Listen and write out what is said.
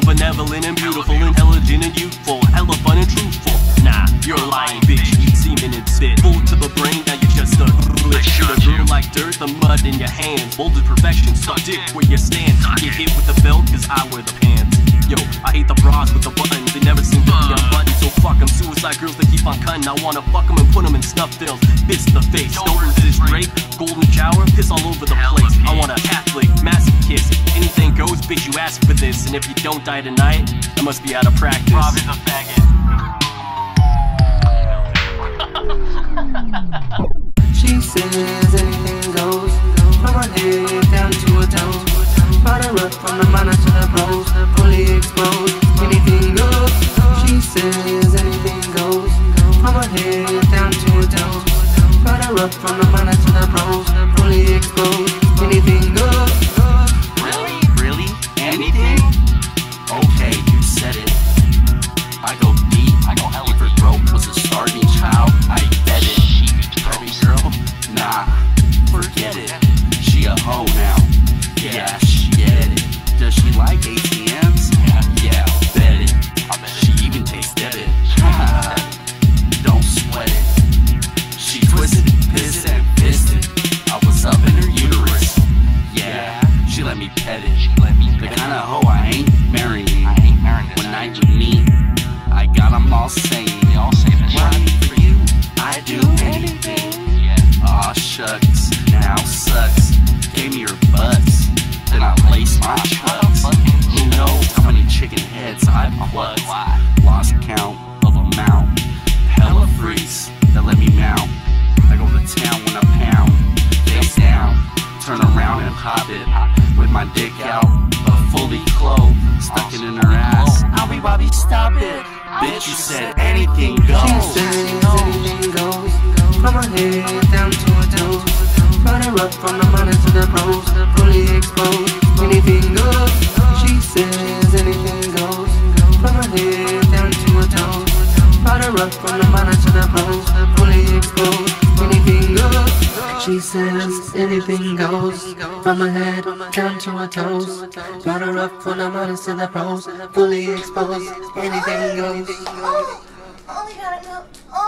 benevolent and beautiful, intelligent and youthful, hella fun and truthful. Nah, you're lying, bitch. You eat semen and spit. Full to the brain, now you're just a glitch. Should have grew like dirt, the mud in your hands. Molded perfection, suck dick where you stand. Get hit with the belt, cause I wear the pants. Yo, I hate the bras with the buttons. They never seem to be unbuttoned. So fuck them, suicide girls that keep on cutting. I wanna fuck them and put them in snuff films. Fist the face, don't resist rape. Golden shower, piss all over the place. I want a Catholic, massive kiss. Anything goes, bitch, you ask for this. And if you don't die tonight, I must be out of practice. Rob is a faggot. She says anything goes, from her head down to her toes. Brought her up from the minor to the pros, fully exposed. Anything goes. She says anything goes, from her head down to her toes. Brought her up from the minor to the pros, fully exposed. Anything goes. Really? Really? Anything? Okay, you said it. I go deep, I go hell if her throat was a starving child, I bet it. Baby girl? Nah, forget it. She a hoe now. Yeah, she get it. Does she like ATMs? Yeah, bet it. She even takes debit. Don't sweat it. She twisted, pissed and fisted. I was up in her uterus. Yeah, she let me pet it. The kind of hoe I ain't marrying. One night with me, I got them all saying, right for you, I do anything. Aw shucks, now sucks. Gave me her butts, then I laced my chucks. Who knows how many chicken heads I've clucked. Lost count of amount. Hella freaks that let me mount. I go to town when I pound. Face down, turn around and pop it. With my dick out, but fully clothed. Stuck it in her ass. Albie Bobby, stop it. Bitch, you said anything goes. She says anything goes, from her head down to her toes. Brought her up from the minor to the pros, fully exposed. Anything goes. She says anything goes, from her head down to her toes. Brought her up from the minor to the pros, fully exposed. Anything goes. She says anything goes, from her head down to her toes. Brought her up from the minor to the pros, fully exposed. Anything goes. Oh, we gotta go.